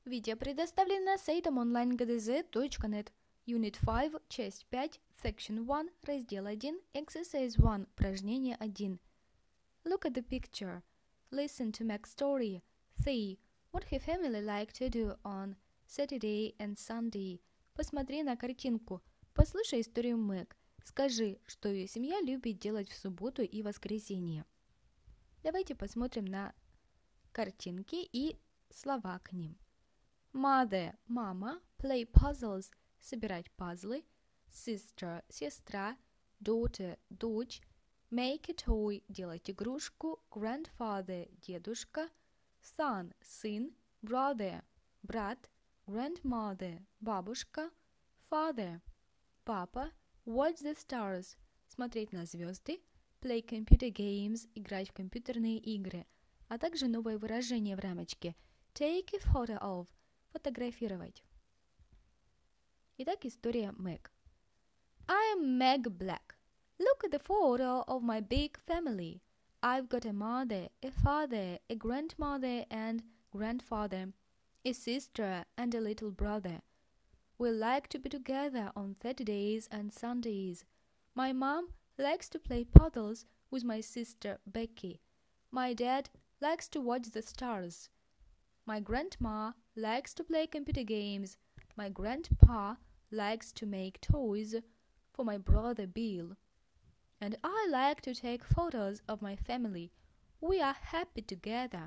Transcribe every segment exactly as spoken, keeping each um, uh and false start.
Видео предоставлено на сайтом онлайн гэ дэ зэ точка нет. Unit пять, часть пять, Section один, раздел один, Exercise один, упражнение один. Look at the picture. Listen to Meg's story. See what her family like to do on Saturday and Sunday. Посмотри на картинку. Послушай историю Мэг. Скажи, что ее семья любит делать в субботу и воскресенье. Давайте посмотрим на картинки и слова к ним. Mother – мама, play puzzles – собирать пазлы, sister – сестра, daughter – дочь, make a toy – делать игрушку, grandfather – дедушка, son – сын, brother – брат, grandmother – бабушка, father – папа, watch the stars – смотреть на звезды, play computer games – играть в компьютерные игры, а также новое выражение в рамочке take a photo of – фотографировать. Итак, история Мэг. I am Meg Black. Look at the photo of my big family. I've got a mother, a father, a grandmother and grandfather, a sister and a little brother. We like to be together on Saturdays and Sundays. My mom likes to play puzzles with my sister Becky. My dad likes to watch the stars. My grandma likes to play computer games. My grandpa likes to make toys for my brother Bill. And I like to take photos of my family. We are happy together.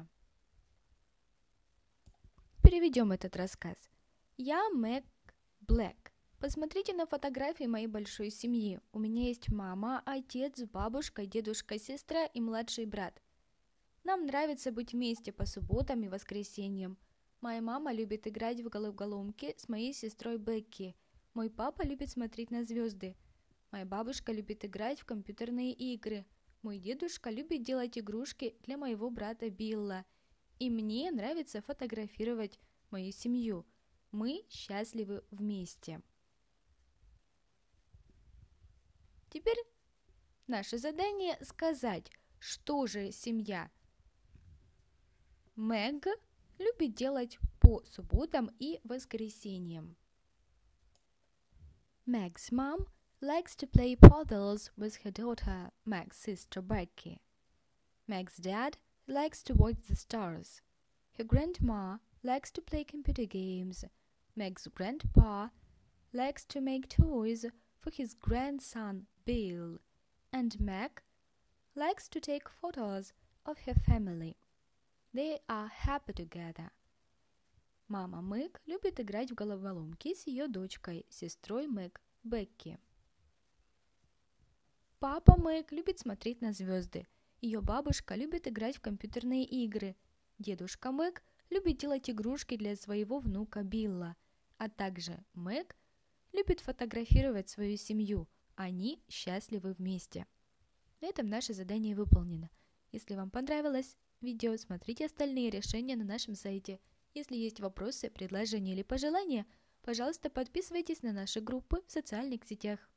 Переведем этот рассказ. Я Мэг Блэк. Посмотрите на фотографии моей большой семьи. У меня есть мама, отец, бабушка, дедушка, сестра и младший брат. Нам нравится быть вместе по субботам и воскресеньям. Моя мама любит играть в головоломки с моей сестрой Бекки. Мой папа любит смотреть на звезды. Моя бабушка любит играть в компьютерные игры. Мой дедушка любит делать игрушки для моего брата Билла. И мне нравится фотографировать мою семью. Мы счастливы вместе. Теперь наше задание сказать, что же семья Мэг любит делать по субботам и воскресеньям. Meg's mom likes to play puzzles with her daughter, Meg's sister Becky. Meg's dad likes to watch the stars. Her grandma likes to play computer games. Meg's grandpa likes to make toys for his grandson Bill. And Meg likes to take photos of her family. They are happy together. Мама Мэг любит играть в головоломки с ее дочкой, сестрой Мэг, Бекки. Папа Мэг любит смотреть на звезды. Ее бабушка любит играть в компьютерные игры. Дедушка Мэг любит делать игрушки для своего внука Билла. А также Мэг любит фотографировать свою семью. Они счастливы вместе. На этом наше задание выполнено. Если вам понравилось видео, смотрите остальные решения на нашем сайте. Если есть вопросы, предложения или пожелания, пожалуйста, подписывайтесь на наши группы в социальных сетях.